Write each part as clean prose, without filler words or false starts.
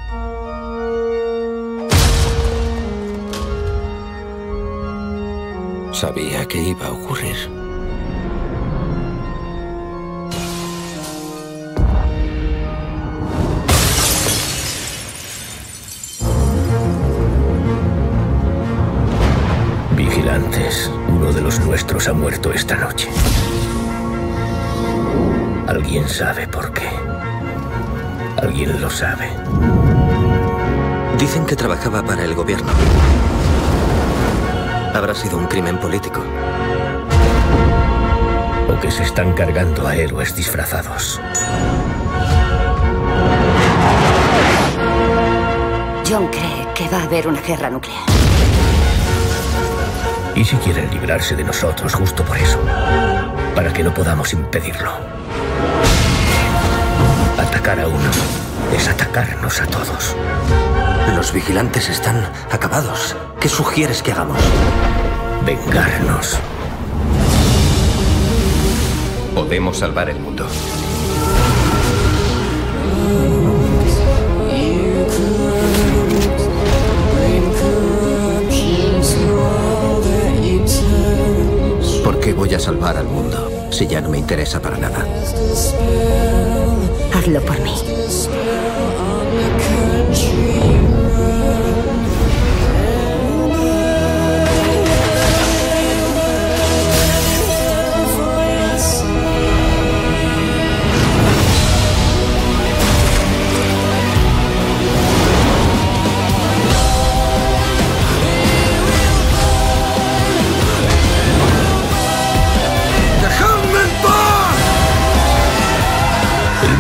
Sabía que iba a ocurrir. Vigilantes, uno de los nuestros ha muerto esta noche. ¿Alguien sabe por qué? ¿Alguien lo sabe? Dicen que trabajaba para el gobierno. Habrá sido un crimen político. O que se están cargando a héroes disfrazados. John cree que va a haber una guerra nuclear. ¿Y si quieren librarse de nosotros justo por eso? Para que no podamos impedirlo. Atacar a uno es atacarnos a todos. Los vigilantes están acabados. ¿Qué sugieres que hagamos? Vengarnos. Podemos salvar el mundo. ¿Por qué voy a salvar al mundo si ya no me interesa para nada? Hazlo por mí.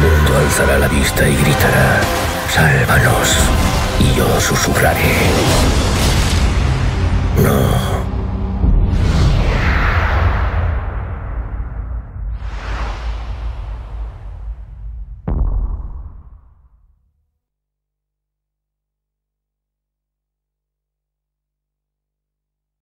Alzará la vista y gritará: ¡sálvanos! Y yo susurraré: